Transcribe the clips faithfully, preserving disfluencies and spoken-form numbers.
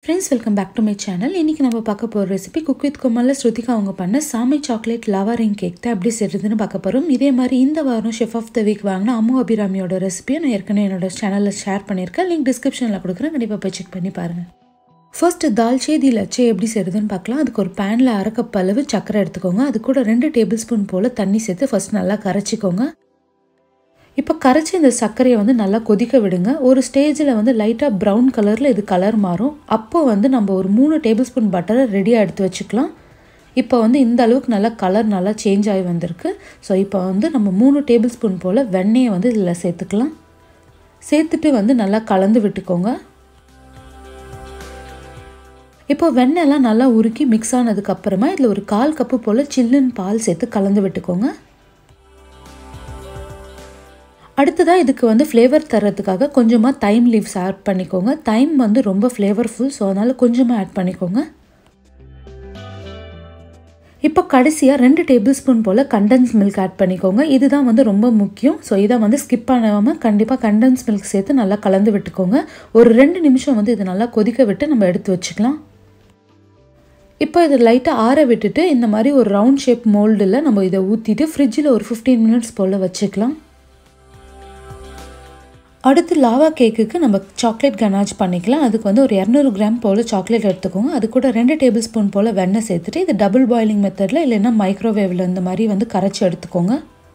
Friends, welcome back to my channel. இன்னைக்கு நம்ம பார்க்க போற ரெசிபி குக் வித் கோமால்ல ஸ்ருதிகா அவங்க பண்ண சாமை சாக்லேட் லவா ரிங் கேக் தான் எப்படி செய்யறதுன்னு பார்க்க போறோம். இதே மாதிரி இந்த வாரம் ஷெஃப் ஆஃப் த வீக் வாங்கின அம்மு அபிராமியோட ரெசிபியை நான் ஏற்கனவே என்னோட சேனல்ல ஷேர் பண்ணியிருக்கேன். லிங்க் டிஸ்கிரிப்ஷனில் கொடுக்குறேன், கண்டிப்பாக போய் செக் பண்ணி பாருங்க. ஃபர்ஸ்ட் தால்ச்சேதி லச்சே எப்படி செய்யறதுன்னு பார்க்கலாம். அதுக்கு ஒரு பேனில் அரை கப் அளவு சக்கரை எடுத்துக்கோங்க. அது கூட ரெண்டு டேபிள் ஸ்பூன் போல் தண்ணி சேர்த்து ஃபர்ஸ்ட் நல்லா கரைச்சிக்கோங்க. இப்போ கரைச்சி இந்த சர்க்கரையை வந்து நல்லா கொதிக்க விடுங்க. ஒரு ஸ்டேஜில் வந்து லைட்டாக ப்ரௌன் கலரில் இது கலர் மாறும். அப்போ வந்து நம்ம ஒரு மூணு டேபிள் ஸ்பூன் பட்டரை ரெடியாக எடுத்து வச்சுக்கலாம். இப்போ வந்து இந்த அளவுக்கு நல்லா கலர் நல்லா சேஞ்ச் ஆகி வந்திருக்கு. ஸோ இப்போ வந்து நம்ம மூணு டேபிள் ஸ்பூன் போல் வெண்ணெயை வந்து இதில் சேர்த்துக்கலாம். சேர்த்துட்டு வந்து நல்லா கலந்து விட்டுக்கோங்க. இப்போ வெண்ணெய்லாம் நல்லா உருக்கி மிக்ஸ் ஆனதுக்கப்புறமா இதில் ஒரு கால் கப்பு போல் சில்லுன்னு பால் சேர்த்து கலந்து விட்டுக்கோங்க. அடுத்ததாக இதுக்கு வந்து ஃப்ளேவர் தர்றதுக்காக கொஞ்சமாக தைம் லீவ்ஸ் ஆட் பண்ணிக்கோங்க. தைம் வந்து ரொம்ப ஃப்ளேவர்ஃபுல், ஸோ அதனால் கொஞ்சமாக ஆட் பண்ணிக்கோங்க. இப்போ கடைசியாக ரெண்டு டேபிள் ஸ்பூன் போல் கண்டென்ஸ் மில்க் ஆட் பண்ணிக்கோங்க. இதுதான் வந்து ரொம்ப முக்கியம். ஸோ இதை வந்து ஸ்கிப் பண்ணாமல் கண்டிப்பாக கண்டென்ஸ் மில்க் சேர்த்து நல்லா கலந்து விட்டுக்கோங்க. ஒரு ரெண்டு நிமிஷம் வந்து இது நல்லா கொதிக்க விட்டு நம்ம எடுத்து வச்சுக்கலாம். இப்போ இதை லைட்டாக ஆற விட்டுட்டு இந்த மாதிரி ஒரு ரவுண்ட் ஷேப் மோல்டில் நம்ம இதை ஊற்றிட்டு ஃப்ரிட்ஜில் ஒரு ஃபிஃப்டீன் மினிட்ஸ் போல் வச்சுக்கலாம். அடுத்து லாவா கேக்குக்கு நம்ம சாக்லேட் கனாஜ் பண்ணிக்கலாம். அதுக்கு வந்து ஒரு இரநூறு கிராம் போல் சாக்லேட் எடுத்துக்கோங்க. அது கூட ரெண்டு டேபிள் ஸ்பூன் போல் வெண்ணெய் சேர்த்துட்டு இது டபுள் பாயிலிங் மெத்தடில் இல்லைன்னா மைக்ரோவேவில் இந்த மாதிரி வந்து கரைச்சி எடுத்துக்கோங்க.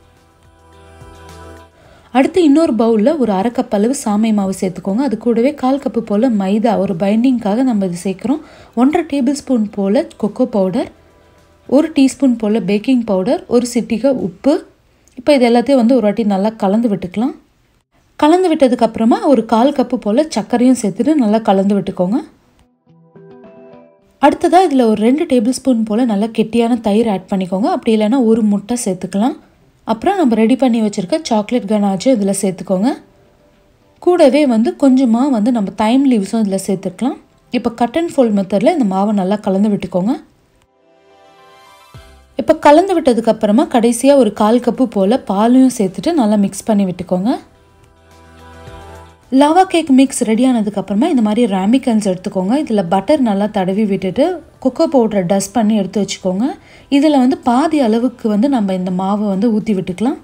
அடுத்து இன்னொரு பவுலில் ஒரு அரை கப் அளவு சாமை மாவு சேர்த்துக்கோங்க. அது கூடவே கால் கப்பு போல் மைதா ஒரு பைண்டிங்காக நம்ம இது சேர்க்குறோம். ஒன்றரை டேபிள் ஸ்பூன் போல் கொக்கோ பவுடர், ஒரு டீஸ்பூன் போல் பேக்கிங் பவுடர், ஒரு சிட்டிகை உப்பு. இப்போ இது எல்லாத்தையும் வந்து ஒரு வாட்டி நல்லா கலந்து விட்டுக்கலாம். கலந்து விட்டதுக்கப்புறமா ஒரு கால் கப்பு போல் சர்க்கரையும் சேர்த்துட்டு நல்லா கலந்து விட்டுக்கோங்க. அடுத்ததாக இதில் ஒரு ரெண்டு டேபிள் ஸ்பூன் போல் நல்லா கெட்டியான தயிர் ஆட் பண்ணிக்கோங்க. அப்படி இல்லைன்னா ஒரு முட்டை சேர்த்துக்கலாம். அப்புறம் நம்ம ரெடி பண்ணி வச்சுருக்க சாக்லேட் கனாச்சும் இதில் சேர்த்துக்கோங்க. கூடவே வந்து கொஞ்சமாக வந்து நம்ம தைம் லீவ்ஸும் இதில் சேர்த்துக்கலாம். இப்போ கட் அண்ட் ஃபோல்ட் மெத்தடில் இந்த மாவை நல்லா கலந்து விட்டுக்கோங்க. இப்போ கலந்து விட்டதுக்கப்புறமா கடைசியாக ஒரு கால் கப்பு போல் பாலையும் சேர்த்துட்டு நல்லா மிக்ஸ் பண்ணி விட்டுக்கோங்க. லாவா கேக் மிக்ஸ் ரெடி ஆனதுக்கப்புறமா இந்த மாதிரி ராமிகன்ஸ் எடுத்துக்கோங்க. இதில் பட்டர் நல்லா தடவி விட்டுட்டு கொக்கோ பவுடரை டஸ்ட் பண்ணி எடுத்து வச்சுக்கோங்க. இதில் வந்து பாதி அளவுக்கு வந்து நம்ம இந்த மாவை வந்து ஊற்றி விட்டுக்கலாம்.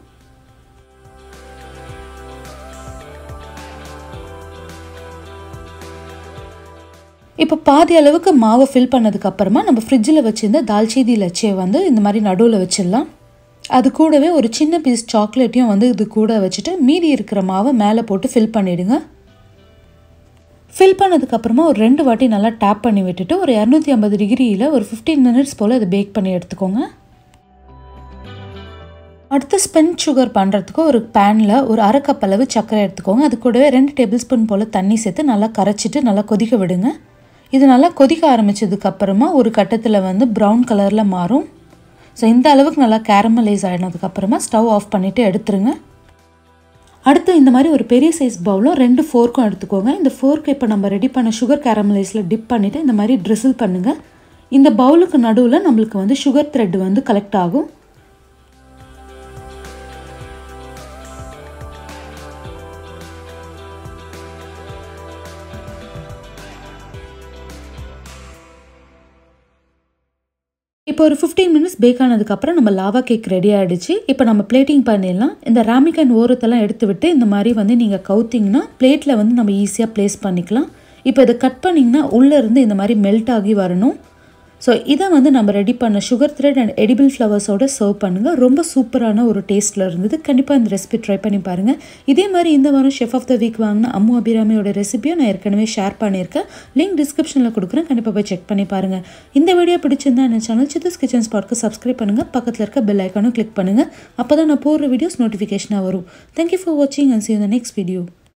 இப்போ பாதி அளவுக்கு மாவை ஃபில் பண்ணதுக்கப்புறமா நம்ம ஃப்ரிட்ஜில் வச்சுருந்த தால்ச்சேதி லச்சே வந்து இந்த மாதிரி நடுவில் வச்சிடலாம். அது கூடவே ஒரு சின்ன பீஸ் சாக்லேட்டையும் வந்து இது கூட வச்சுட்டு மீதி இருக்கிற மாவை மேலே போட்டு ஃபில் பண்ணிவிடுங்க. ஃபில் பண்ணதுக்கப்புறமா ஒரு ரெண்டு வாட்டி நல்லா டேப் பண்ணி விட்டுட்டு ஒரு இரநூத்தி ஐம்பது டிகிரியில் ஒரு ஃபிஃப்டீன் மினிட்ஸ் போல் அதை பேக் பண்ணி எடுத்துக்கோங்க. அடுத்து ஸ்பென் சுகர் பண்ணுறதுக்கு ஒரு பேனில் ஒரு அரை கப் அளவு சர்க்கரை எடுத்துக்கோங்க. அது கூடவே ரெண்டு டேபிள் ஸ்பூன் போல் தண்ணி சேர்த்து நல்லா கரைச்சிட்டு நல்லா கொதிக்க விடுங்க. இது நல்லா கொதிக்க ஆரம்பித்ததுக்கப்புறமா ஒரு கட்டத்தில் வந்து ப்ரௌன் கலரில் மாறும். ஸோ இந்த அளவுக்கு நல்லா கேரமலைஸ் ஆகினதுக்கப்புறமா ஸ்டவ் ஆஃப் பண்ணிவிட்டு எடுத்துருங்க. அடுத்து இந்த மாதிரி ஒரு பெரிய சைஸ் பவுலும் ரெண்டு ஃபோர்க்கும் எடுத்துக்கோங்க. இந்த ஃபோர்க்கு இப்போ நம்ம ரெடி பண்ண சுகர் கேரமலைஸில் டிப் பண்ணிவிட்டு இந்த மாதிரி ட்ரிசில் பண்ணுங்கள். இந்த பவுலுக்கு நடுவில் நம்மளுக்கு வந்து சுகர் த்ரெட் வந்து கலெக்ட் ஆகும். இப்போ ஒரு ஃபிஃப்டீன் மினிட்ஸ் பேக் ஆனதுக்கப்புறம் நம்ம லாவா கேக் ரெடி ஆகிடுச்சு. இப்போ நம்ம பிளேட்டிங் பண்ணிடலாம். இந்த ராமிகன் ஓரத்தெல்லாம் எடுத்து விட்டு இந்த மாதிரி வந்து நீங்கள் கவுத்திங்கன்னா பிளேட்டில் வந்து நம்ம ஈஸியாக ப்ளேஸ் பண்ணிக்கலாம். இப்போ இதை கட் பண்ணிங்கன்னா உள்ளேருந்து இந்த மாதிரி மெல்ட் ஆகி வரணும். ஸோ இதை வந்து நம்ம ரெடி பண்ண சுகர் த்ரெட் அண்ட் எடிபிள் ஃப்ளவர்ஸோடு சர்வ் பண்ணுங்கள். ரொம்ப சூப்பரான ஒரு டேஸ்ட்டில் இருந்தது. கண்டிப்பாக இந்த ரெசிபி ட்ரை பண்ணி பாருங்கள். இதே மாதிரி இந்த வாரம் ஷெஃப் ஆஃப் த வீக் வாங்கின அம்மு அபிராமியோட ரெசிபியை நான் ஏற்கனவே ஷேர் பண்ணியிருக்கேன். லிங்க் டிஸ்கிரிப்ஷனில் கொடுக்குறேன், கண்டிப்பாக போய் செக் பண்ணி பாருங்கள். இந்த வீடியோ பிடிச்சிருந்தா என்ன சேனல் சித்தூஸ் கிச்சன் ஸ்பாட்க்கு சப்ஸ்கிரைப் பண்ணுங்கள். பக்கத்தில் இருக்க பெல் ஐக்கானும் கிளிக் பண்ணுங்கள். அப்போ தான் நான் போடுற வீடியோஸ் நோட்டிஃபிகேஷனாக வரும். தேங்க்யூ ஃபார் வாட்சிங் and see you in the next video.